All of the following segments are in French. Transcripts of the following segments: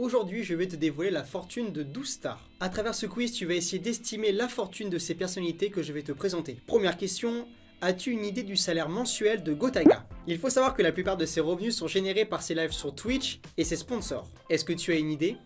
Aujourd'hui, je vais te dévoiler la fortune de 12 stars. À travers ce quiz, tu vas essayer d'estimer la fortune de ces personnalités que je vais te présenter. Première question, as-tu une idée du salaire mensuel de Gotaga? Il faut savoir que la plupart de ses revenus sont générés par ses lives sur Twitch et ses sponsors. Est-ce que tu as une idée?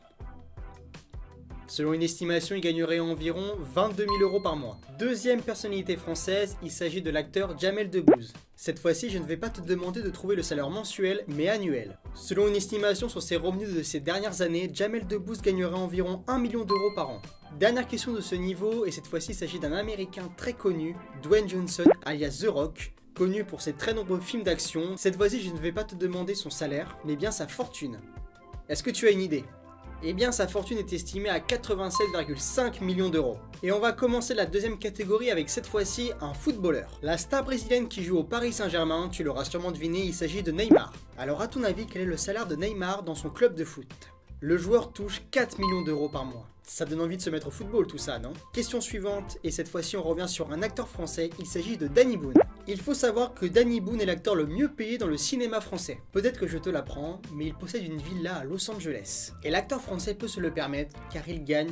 Selon une estimation, il gagnerait environ 22 000 € par mois. Deuxième personnalité française, il s'agit de l'acteur Jamel Debbouze. Cette fois-ci, je ne vais pas te demander de trouver le salaire mensuel, mais annuel. Selon une estimation sur ses revenus de ces dernières années, Jamel Debbouze gagnerait environ 1 million d'euros par an. Dernière question de ce niveau, et cette fois-ci, il s'agit d'un Américain très connu, Dwayne Johnson, alias The Rock, connu pour ses très nombreux films d'action. Cette fois-ci, je ne vais pas te demander son salaire, mais bien sa fortune. Est-ce que tu as une idée? Eh bien, sa fortune est estimée à 87,5 millions d'euros. Et on va commencer la deuxième catégorie avec cette fois-ci un footballeur. La star brésilienne qui joue au Paris Saint-Germain, tu l'auras sûrement deviné, il s'agit de Neymar. Alors à ton avis, quel est le salaire de Neymar dans son club de foot? Le joueur touche 4 millions d'euros par mois. Ça donne envie de se mettre au football tout ça, non? Question suivante, et cette fois-ci on revient sur un acteur français, il s'agit de Danny Boone. Il faut savoir que Danny Boone est l'acteur le mieux payé dans le cinéma français. Peut-être que je te l'apprends, mais il possède une villa à Los Angeles. Et l'acteur français peut se le permettre, car il gagne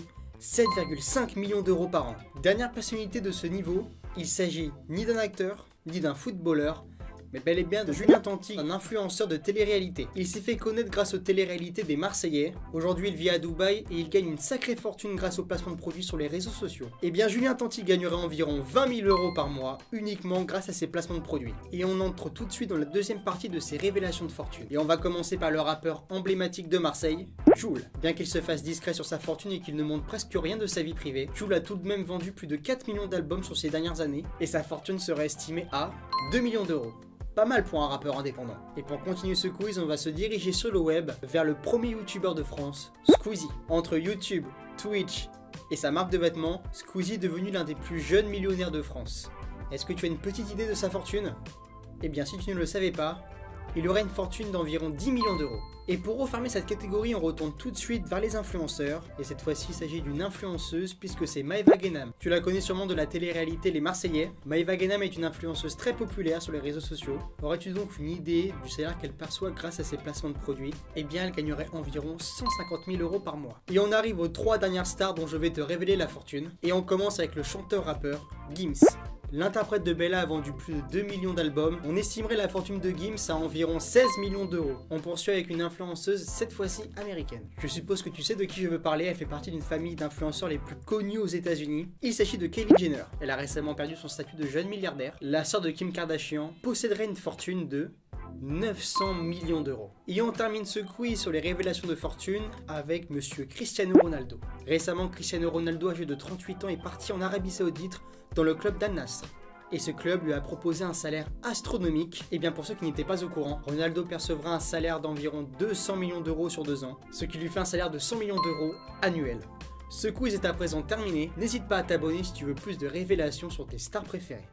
7,5 millions d'euros par an. Dernière personnalité de ce niveau, il s'agit ni d'un acteur, ni d'un footballeur, mais bel et bien de Julien Tanti, un influenceur de télé-réalité. Il s'est fait connaître grâce aux télé-réalités des Marseillais. Aujourd'hui, il vit à Dubaï et il gagne une sacrée fortune grâce au placement de produits sur les réseaux sociaux. Et bien, Julien Tanti gagnerait environ 20 000 € par mois, uniquement grâce à ses placements de produits. Et on entre tout de suite dans la deuxième partie de ses révélations de fortune. Et on va commencer par le rappeur emblématique de Marseille, Jul. Bien qu'il se fasse discret sur sa fortune et qu'il ne montre presque rien de sa vie privée, Jul a tout de même vendu plus de 4 millions d'albums sur ces dernières années, et sa fortune serait estimée à 2 millions d'euros. Pas mal pour un rappeur indépendant. Et pour continuer ce quiz, on va se diriger sur le web vers le premier youtubeur de France, Squeezie. Entre YouTube, Twitch et sa marque de vêtements, Squeezie est devenu l'un des plus jeunes millionnaires de France. Est-ce que tu as une petite idée de sa fortune? Eh bien, si tu ne le savais pas, il aurait une fortune d'environ 10 millions d'euros. Et pour refermer cette catégorie, on retourne tout de suite vers les influenceurs. Et cette fois-ci, il s'agit d'une influenceuse puisque c'est Maëva Guénam. Tu la connais sûrement de la télé-réalité Les Marseillais. Maëva Guénam est une influenceuse très populaire sur les réseaux sociaux. Aurais-tu donc une idée du salaire qu'elle perçoit grâce à ses placements de produits? Eh bien, elle gagnerait environ 150 000 € par mois. Et on arrive aux 3 dernières stars dont je vais te révéler la fortune. Et on commence avec le chanteur-rappeur Gims. L'interprète de Bella a vendu plus de 2 millions d'albums. On estimerait la fortune de Gims à environ 16 millions d'euros. On poursuit avec une influenceuse, cette fois-ci américaine. Je suppose que tu sais de qui je veux parler, elle fait partie d'une famille d'influenceurs les plus connus aux États-Unis. Il s'agit de Kylie Jenner. Elle a récemment perdu son statut de jeune milliardaire. La sœur de Kim Kardashian posséderait une fortune de 900 millions d'euros. Et on termine ce quiz sur les révélations de fortune avec monsieur Cristiano Ronaldo. Récemment, Cristiano Ronaldo, âgé de 38 ans, est parti en Arabie Saoudite dans le club d'Al Nassr. Et ce club lui a proposé un salaire astronomique. Et bien pour ceux qui n'étaient pas au courant, Ronaldo percevra un salaire d'environ 200 millions d'euros sur 2 ans, ce qui lui fait un salaire de 100 millions d'euros annuel. Ce quiz est à présent terminé. N'hésite pas à t'abonner si tu veux plus de révélations sur tes stars préférées.